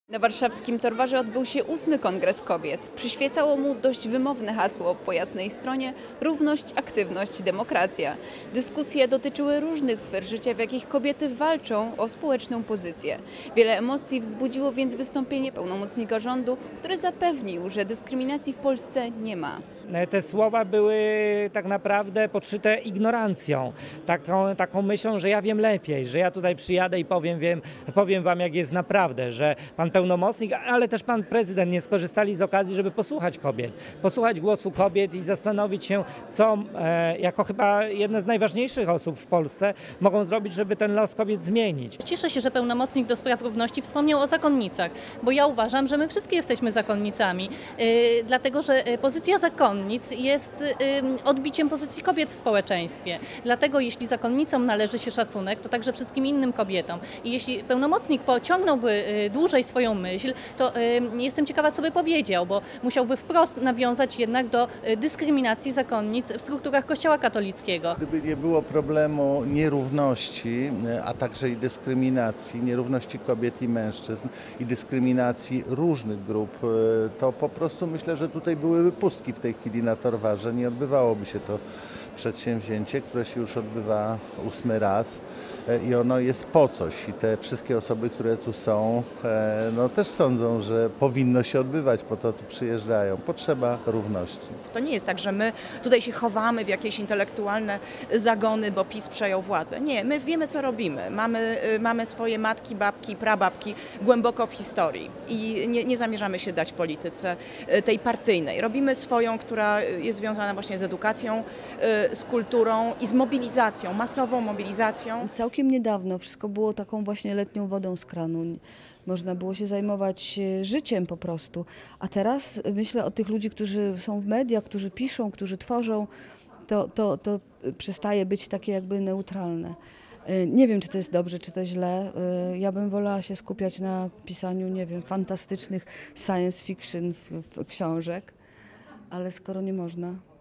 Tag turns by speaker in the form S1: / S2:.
S1: Na warszawskim Torwarze odbył się 8. Kongres Kobiet. Przyświecało mu dość wymowne hasło po jasnej stronie: równość, aktywność, demokracja. Dyskusje dotyczyły różnych sfer życia, w jakich kobiety walczą o społeczną pozycję. Wiele emocji wzbudziło więc wystąpienie pełnomocnika rządu, który zapewnił, że dyskryminacji w Polsce nie ma.
S2: Te słowa były tak naprawdę podszyte ignorancją, taką myślą, że ja wiem lepiej, że ja tutaj przyjadę i powiem wam, jak jest naprawdę, że pan pełnomocnik, ale też pan prezydent nie skorzystali z okazji, żeby posłuchać kobiet, posłuchać głosu kobiet i zastanowić się, co jako chyba jedne z najważniejszych osób w Polsce mogą zrobić, żeby ten los kobiet zmienić.
S3: Cieszę się, że pełnomocnik do spraw równości wspomniał o zakonnicach, bo ja uważam, że my wszystkie jesteśmy zakonnicami, dlatego że pozycja zakonnic jest odbiciem pozycji kobiet w społeczeństwie. Dlatego jeśli zakonnicom należy się szacunek, to także wszystkim innym kobietom. I jeśli pełnomocnik pociągnąłby dłużej swoją myśl, to jestem ciekawa, co by powiedział, bo musiałby wprost nawiązać jednak do dyskryminacji zakonnic w strukturach Kościoła katolickiego.
S4: Gdyby nie było problemu nierówności, a także i dyskryminacji, nierówności kobiet i mężczyzn i dyskryminacji różnych grup, to po prostu myślę, że tutaj byłyby pustki w tej chwili na Torwarze. Nie odbywałoby się to przedsięwzięcie, które się już odbywa 8. raz i ono jest po coś. I te wszystkie osoby, które tu są, no też sądzą, że powinno się odbywać, po to tu przyjeżdżają. Potrzeba równości.
S5: To nie jest tak, że my tutaj się chowamy w jakieś intelektualne zagony, bo PiS przejął władzę. Nie, my wiemy, co robimy. Mamy swoje matki, babki, prababki głęboko w historii i nie zamierzamy się dać polityce tej partyjnej. Robimy swoją, która jest związana właśnie z edukacją, z kulturą i z mobilizacją, masową mobilizacją.
S6: Całkiem niedawno wszystko było taką właśnie letnią wodą z kranu. Można było się zajmować życiem po prostu. A teraz myślę o tych ludzi, którzy są w mediach, którzy piszą, którzy tworzą. To przestaje być takie jakby neutralne. Nie wiem, czy to jest dobrze, czy to źle. Ja bym wolała się skupiać na pisaniu, nie wiem, fantastycznych science fiction książek, ale skoro nie można.